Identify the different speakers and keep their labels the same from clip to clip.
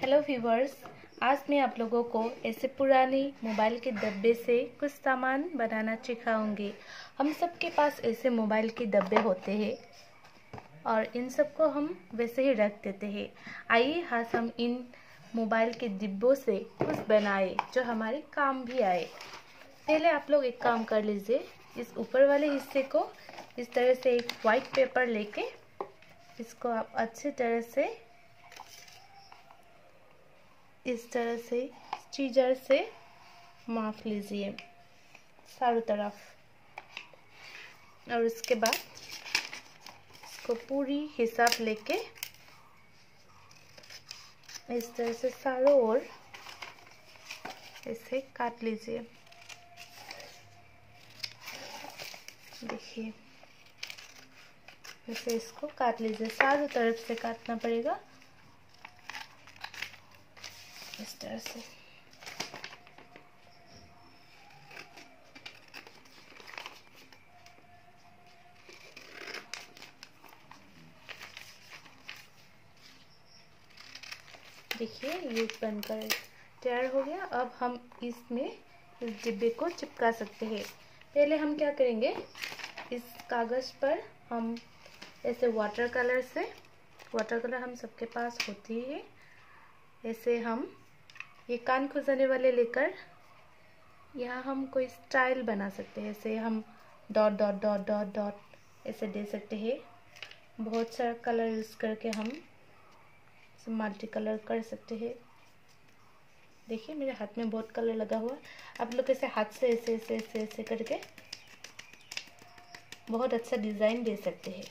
Speaker 1: Hello viewers, आज मैं आप लोगों को ऐसे पुरानी मोबाइल के डब्बे से कुछ सामान बनाना सिखाऊंगी। हम सब के पास ऐसे मोबाइल के डब्बे होते हैं और इन सब को हम वैसे ही रख देते हैं। आइए आज हम इन मोबाइल के डिब्बों से कुछ बनाए जो हमारे काम भी आए। पहले आप लोग एक काम कर लीजिए, इस ऊपर वाले हिस्से को इस तरह से एक वाइट पेपर लेके इसको आप अच्छी तरह से इस तरह से सीजर से माप लीजिए चारों तरफ, और उसके बाद इसको पूरी हिसाब लेके इस तरह से चारों ओर इसे काट लीजिए। देखिए ऐसे इसको काट लीजिए, चारों तरफ से काटना पड़ेगा इस तरह से। देखिए ये बनकर तैयार हो गया। अब हम इसमें इस डिब्बे को चिपका सकते हैं। पहले हम क्या करेंगे, इस कागज पर हम ऐसे वाटर कलर हम सबके पास होती है, ऐसे हम ये कान खुजाने वाले लेकर यहाँ हम कोई स्टाइल बना सकते हैं। ऐसे हम dot dot dot dot dot ऐसे दे सकते हैं। बहुत सारा कलर यूज़ करके हम मल्टी कलर कर सकते हैं। देखिए मेरे हाथ में बहुत कलर लगा हुआ। आप लोग ऐसे हाथ से ऐसे ऐसे ऐसे ऐसे करके बहुत अच्छा डिज़ाइन दे सकते हैं।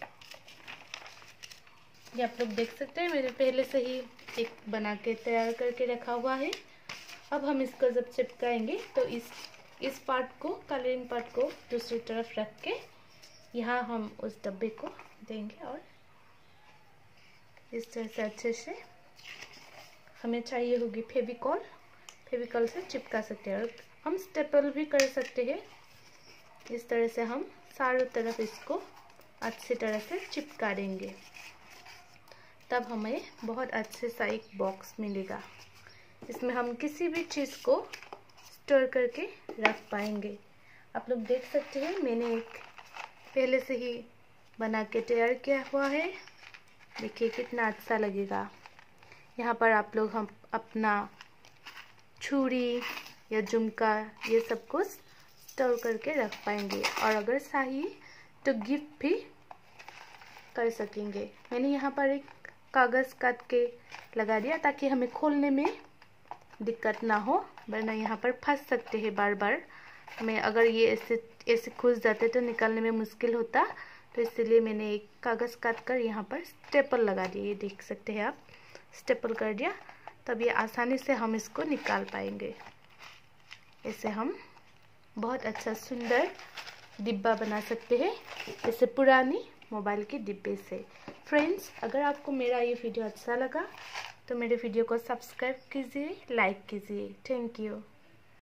Speaker 1: ये आप लोग देख सकते हैं, मेरे पहले से ही एक बना के तैयार करके रखा हुआ है। अब हम इसको जब चिपकाएंगे तो इस पार्ट को, कलरिंग पार्ट को दूसरी तरफ रख के यहाँ हम उस डब्बे को देंगे और इस तरह से अच्छे से हमें चाहिए होगी फेविकॉल से चिपका सकते हैं। और हम स्टेपल भी कर सकते हैं। इस तरह से हम चारों तरफ इसको अच्छी तरह से चिपका देंगे, तब हमें बहुत अच्छे सा एक बॉक्स मिलेगा। इसमें हम किसी भी चीज़ को स्टोर करके रख पाएंगे। आप लोग देख सकते हैं मैंने एक पहले से ही बना के तैयार किया हुआ है। देखिए कितना अच्छा लगेगा। यहाँ पर आप लोग हम अपना छुरी या झुमका ये सब कुछ स्टोर करके रख पाएंगे, और अगर चाहिए तो गिफ्ट भी कर सकेंगे। मैंने यहाँ पर एक कागज़ काट के लगा दिया ताकि हमें खोलने में दिक्कत ना हो, वरना यहाँ पर फंस सकते हैं बार बार। मैं अगर ये ऐसे खुल जाते तो निकालने में मुश्किल होता, तो इसलिए मैंने एक कागज़ काट कर यहाँ पर स्टेपल लगा दिया। ये देख सकते हैं आप, स्टेपल कर दिया, तब ये आसानी से हम इसको निकाल पाएंगे। ऐसे हम बहुत अच्छा सुंदर डिब्बा बना सकते हैं, ऐसे पुरानी मोबाइल के डिब्बे से। फ्रेंड्स, अगर आपको मेरा ये वीडियो अच्छा लगा तो मेरे वीडियो को सब्सक्राइब कीजिए, लाइक कीजिए। Thank you.